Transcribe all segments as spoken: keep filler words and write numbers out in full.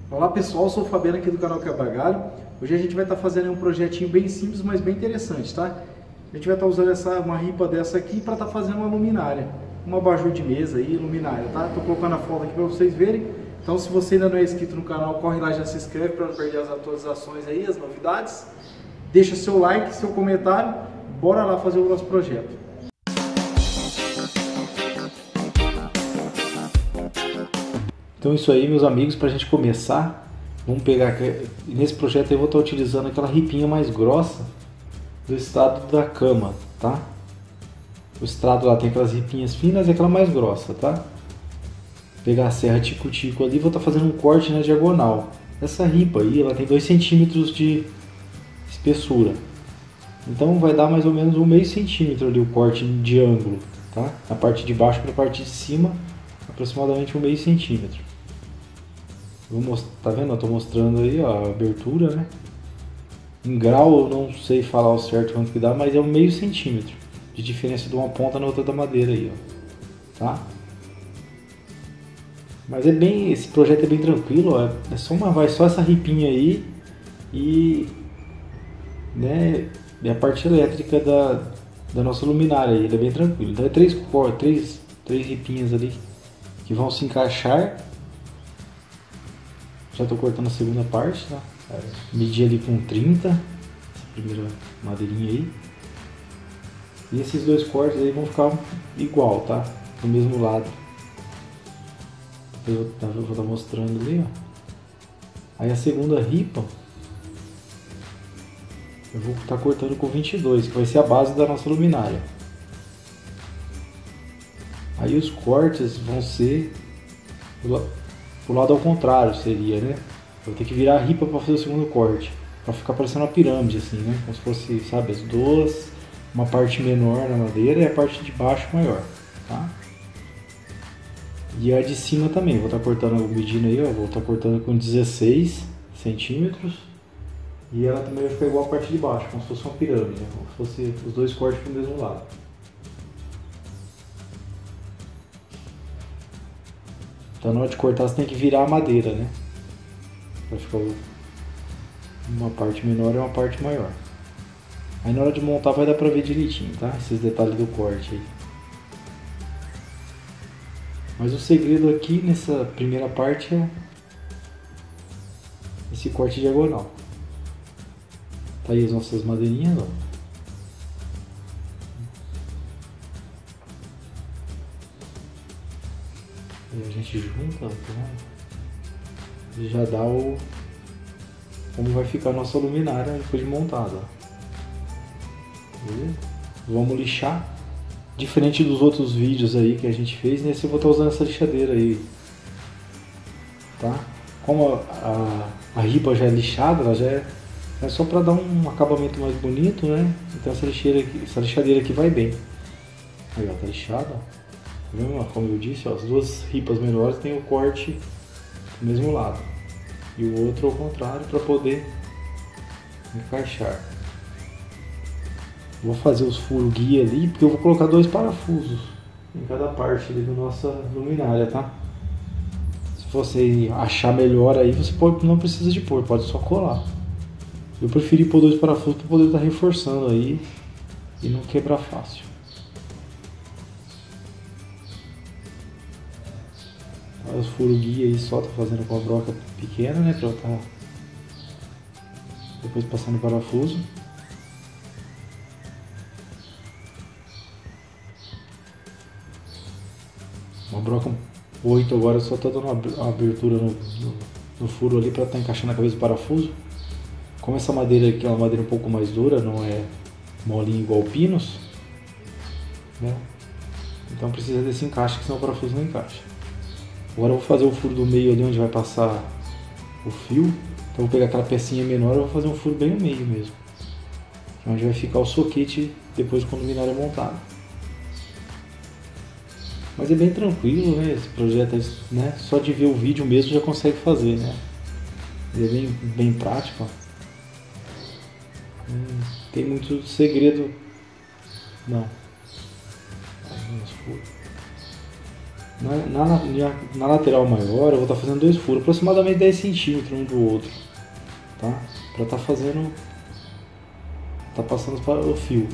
Olá pessoal, eu sou o Fabiano aqui do canal Quebra Galho. Hoje a gente vai estar fazendo um projetinho bem simples, mas bem interessante, tá? A gente vai estar usando essa, uma ripa dessa aqui para estar fazendo uma luminária, uma abajur de mesa aí, luminária, tá? Tô colocando a foto aqui para vocês verem. Então se você ainda não é inscrito no canal, corre lá e já se inscreve para não perder as atualizações aí, as novidades. Deixa seu like, seu comentário, bora lá fazer o nosso projeto. Então isso aí, meus amigos, para a gente começar, vamos pegar, nesse projeto eu vou estar utilizando aquela ripinha mais grossa do estrado da cama, tá? O estrado lá tem aquelas ripinhas finas e aquela mais grossa, tá? Vou pegar a serra tico-tico ali e vou estar fazendo um corte na diagonal. Essa ripa aí, ela tem dois centímetros de espessura, então vai dar mais ou menos um meio centímetro ali o corte de ângulo, tá? Na parte de baixo para a parte de cima, aproximadamente um meio centímetro. Vou mostrar, tá vendo? Eu tô mostrando aí ó, a abertura, né? Em grau eu não sei falar o certo quanto que dá, mas é um meio centímetro de diferença de uma ponta na outra da madeira aí, ó. Tá? Mas é bem, esse projeto é bem tranquilo, ó. É só uma, vai só essa ripinha aí e, né? E a parte elétrica da, da nossa luminária aí, ele é bem tranquilo. Então é três, três, três ripinhas ali que vão se encaixar. Já estou cortando a segunda parte, tá? Medi ali com trinta, essa primeira madeirinha aí. E esses dois cortes aí vão ficar igual, tá? Do mesmo lado. Eu vou estar mostrando ali, ó. Aí a segunda ripa, eu vou estar cortando com vinte e dois, que vai ser a base da nossa luminária. Aí os cortes vão ser o lado ao contrário, seria, né? Eu vou ter que virar a ripa para fazer o segundo corte, para ficar parecendo uma pirâmide assim, né? Como se fosse, sabe, as duas, uma parte menor na madeira e a parte de baixo maior, tá? E a de cima também, vou estar cortando, medindo aí, ó, vou estar cortando com dezesseis centímetros e ela também vai ficar igual a parte de baixo, como se fosse uma pirâmide, né? Como se fosse os dois cortes pro mesmo lado. Então na hora de cortar você tem que virar a madeira, né? Pra ficar uma parte menor e uma parte maior. Aí na hora de montar vai dar pra ver direitinho, tá? Esses detalhes do corte aí. Mas o segredo aqui nessa primeira parte é esse corte diagonal. Tá aí as nossas madeirinhas, ó. E a gente junta, tá? E já dá o como vai ficar a nossa luminária depois de montada. Beleza? Vamos lixar. Diferente dos outros vídeos aí que a gente fez, nesse eu vou estar usando essa lixadeira aí, tá? Como a, a, a ripa já é lixada, ela já é, é só para dar um acabamento mais bonito, né? Então essa lixeira aqui, essa lixadeira aqui vai bem. Aí ó, tá lixada, ó. Como eu disse, ó, as duas ripas menores tem o corte do mesmo lado e o outro ao contrário para poder encaixar. Vou fazer os furos guia ali porque eu vou colocar dois parafusos em cada parte ali da nossa luminária, tá? Se você achar melhor aí, você pode, não precisa de pôr, pode só colar. Eu preferi pôr dois parafusos para poder estar reforçando aí e não quebrar fácil. Os furos guia aí só tô fazendo com a broca pequena, né, pra eu tá depois passando o parafuso. Uma broca oito agora, só tô dando uma abertura no, no, no furo ali para estar tá encaixando a cabeça do parafuso. Como essa madeira aqui é uma madeira um pouco mais dura, não é molinha igual pinos, né? Então precisa desse encaixe, que senão o parafuso não encaixa. Agora eu vou fazer o furo do meio ali onde vai passar o fio. Então eu vou pegar aquela pecinha menor e vou fazer um furo bem no meio mesmo, onde vai ficar o soquete depois quando a luminária é montada. Mas é bem tranquilo, né? Esse projeto, né? Só de ver o vídeo mesmo já consegue fazer, né? Ele é bem, bem prático. Hum, tem muito segredo, não. Na, na, na, na lateral maior eu vou estar tá fazendo dois furos, aproximadamente dez centímetros um do outro, tá? Para estar tá fazendo, tá passando para o fio.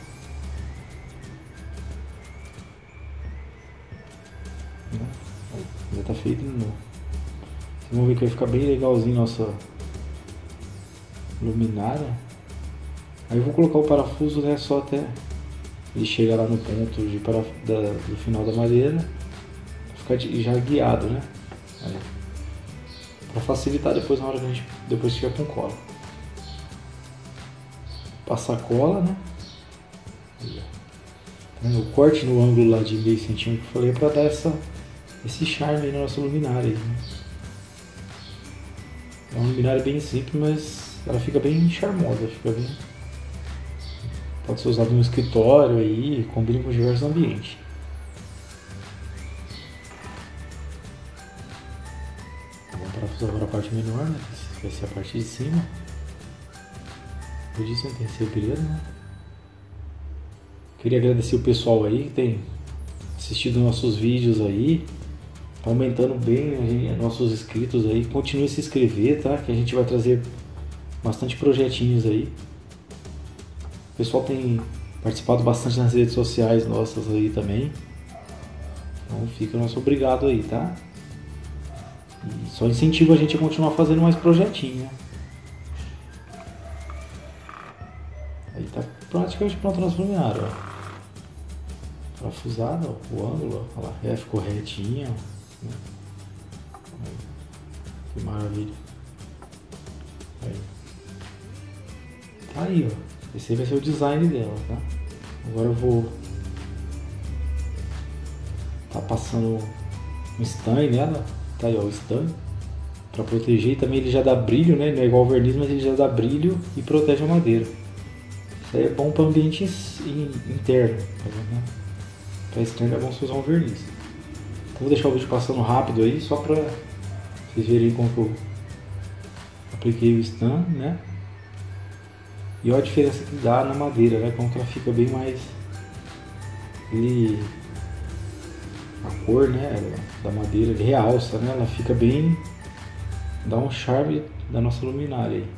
Já tá feito de novo. Vocês vão ver que vai ficar bem legalzinho nossa luminária. Aí eu vou colocar o parafuso, né, só até ele chegar lá no ponto de paraf... da, do final da madeira, ficar já guiado, né? Para facilitar depois na hora que a gente depois tiver com cola. Passar cola, né? O corte no ângulo lá de meio centímetro que eu falei é para dar essa, esse charme aí na nossa luminária. Né? É uma luminária bem simples, mas ela fica bem charmosa, fica bem... Pode ser usado no escritório aí, combina com diversos ambientes. Vamos parafusar agora a parte menor, né? Vai ser a parte de cima. Por isso não tem segredo, né? Queria agradecer o pessoal aí que tem assistido nossos vídeos aí. Tá aumentando bem nossos inscritos aí. Continue a se inscrever, tá? Que a gente vai trazer bastante projetinhos aí. O pessoal tem participado bastante nas redes sociais nossas aí também. Então fica o nosso obrigado aí, tá? E só incentiva a gente a continuar fazendo mais projetinhos, né? Aí tá praticamente pronto o nosso luminário, ó. Parafusado, ó, o ângulo, ó, lá, é, ficou retinho, ó, né? Que maravilha. Aí. Tá aí, ó. Esse aí vai ser o design dela, tá? Agora eu vou tá passando um stain nela, tá aí, ó, o stain, para proteger, e também ele já dá brilho, né? Não é igual ao verniz, mas ele já dá brilho e protege a madeira. Isso aí é bom para o ambiente interno, tá vendo, né? Para externo é bom você usar um verniz. Então vou deixar o vídeo passando rápido aí, só para vocês verem como que eu apliquei o stain, né? E olha a diferença que dá na madeira, né? Como que ela fica bem mais... Ele... A cor, né, da madeira, ele realça, né? Ela fica bem... Dá um charme da nossa luminária aí.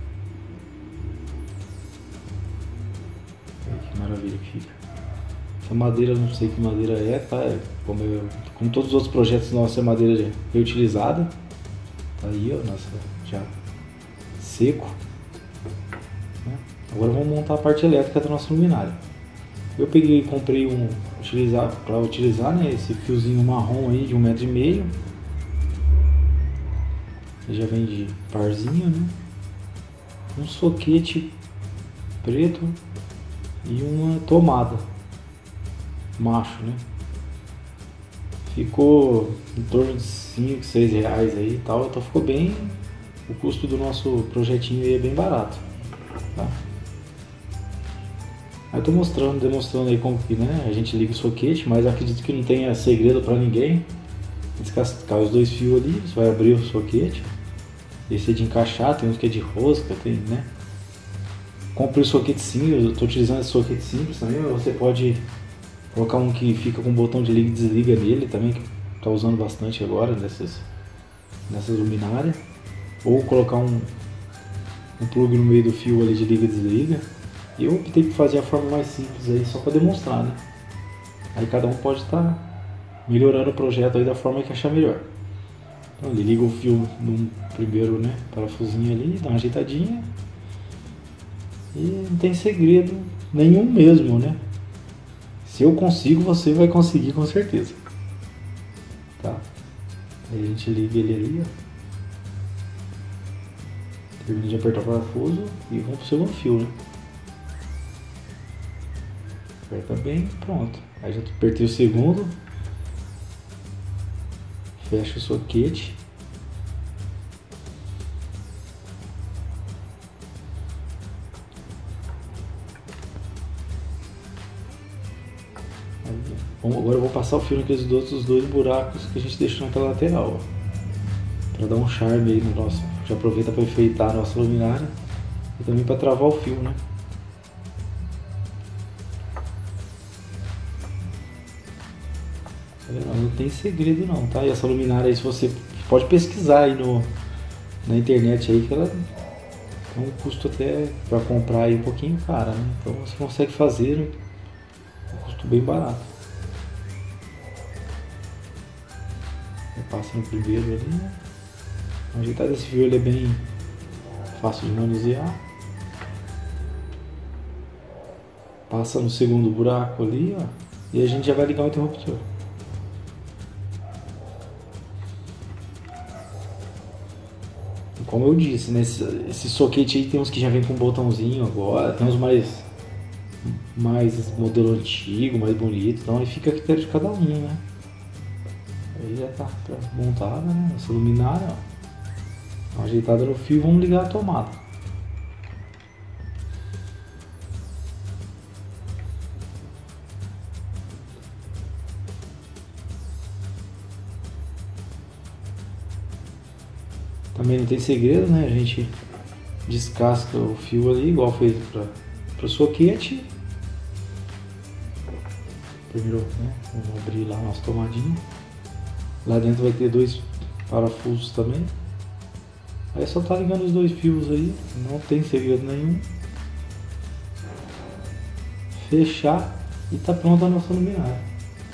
Olha que maravilha que fica. Essa madeira, não sei que madeira é, tá? É como, eu, como todos os outros projetos nossos, é madeira reutilizada. Tá aí, ó, nossa, já seco. Agora vamos montar a parte elétrica da nossa luminária. Eu peguei e comprei um, utilizar, para utilizar, né, esse fiozinho marrom aí de um metro e meio. Ele já vem de parzinho, né? Um soquete preto e uma tomada macho, né? Ficou em torno de cinco, seis reais aí e tal, então ficou bem. O custo do nosso projetinho aí é bem barato, tá? Eu tô mostrando, demonstrando aí como que, né, a gente liga o soquete, mas acredito que não tenha segredo para ninguém. Descascar os dois fios ali, você vai abrir o soquete. Esse é de encaixar, tem uns que é de rosca, tem, né? Comprei o soquete simples, eu tô utilizando esse soquete simples também, mas você pode colocar um que fica com um botão de liga e desliga nele também, que tá usando bastante agora nessas, nessas luminárias. Ou colocar um, um plug no meio do fio ali de liga e desliga. Eu optei por fazer a forma mais simples aí, só para demonstrar, né? Aí cada um pode estar tá melhorando o projeto aí da forma que achar melhor. Então ele liga o fio no primeiro, né, parafusinho ali, dá uma ajeitadinha. E não tem segredo nenhum mesmo, né? Se eu consigo, você vai conseguir com certeza. Tá? Aí a gente liga ele ali, ó. Termina de apertar o parafuso e vamos pro segundo fio, né? Aperta bem, pronto. Aí já apertei o segundo. Fecha o soquete. Aí, bom, agora eu vou passar o fio naqueles outros dois buracos que a gente deixou naquela lateral, ó, para dar um charme aí no nosso. Já aproveita para enfeitar a nossa luminária e também para travar o fio, né? tem segredo não, tá? E essa luminária aí, se você pode pesquisar aí no, na internet aí, que ela tem um custo até para comprar aí um pouquinho cara, né? Então você consegue fazer, né? Um custo bem barato. Passa no primeiro ali, né? O ajeitado desse fio ele é bem fácil de manusear. Passa no segundo buraco ali, ó, e a gente já vai ligar o interruptor. E como eu disse, né, esse, esse soquete aí tem uns que já vem com um botãozinho agora, tem uns mais mais modelo antigo, mais bonito, então aí fica a critério de cada um, né? Aí já tá montada, né? Essa luminária, ó, ajeitada no fio, vamos ligar a tomada. Também não tem segredo, né? A gente descasca o fio ali, igual fez para o soquete. Primeiro, né? Vamos abrir lá a nossa tomadinha. Lá dentro vai ter dois parafusos também. Aí é só tá ligando os dois fios aí, não tem segredo nenhum. Fechar e tá pronta a nossa luminária.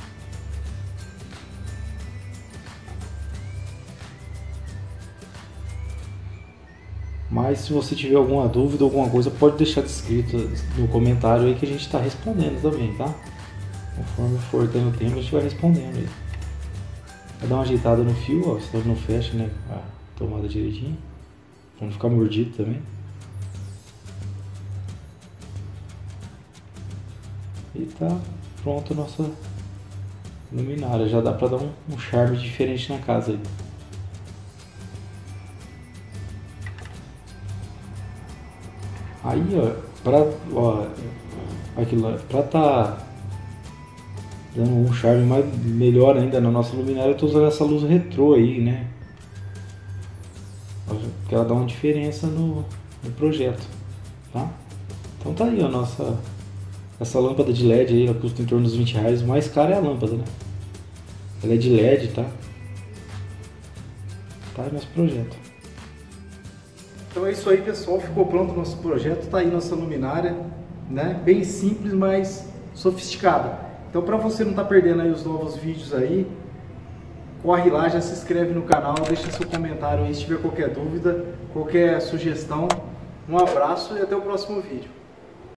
Mas se você tiver alguma dúvida, alguma coisa, pode deixar escrito no comentário aí que a gente está respondendo também, tá? Conforme for tendo tempo, a gente vai respondendo aí. Vai dar uma ajeitada no fio, ó, senão não fecha, né? A tomada direitinho. Pra não ficar mordido também. E tá pronta a nossa luminária. Já dá pra dar um, um charme diferente na casa aí. Aí, ó, pra, ó, aquilo, pra tá dando um charme mais, melhor ainda na nossa luminária, eu tô usando essa luz retrô aí, né? Porque ela dá uma diferença no, no projeto, tá? Então tá aí a nossa, essa lâmpada de L E D aí, ela custa em torno dos vinte reais, o mais caro é a lâmpada, né? Ela é de L E D, tá? Tá aí nosso projeto. Então é isso aí, pessoal, ficou pronto o nosso projeto, tá aí nossa luminária, né? Bem simples, mas sofisticada. Então para você não estar tá perdendo aí os novos vídeos aí, corre lá, já se inscreve no canal, deixa seu comentário aí se tiver qualquer dúvida, qualquer sugestão. Um abraço e até o próximo vídeo.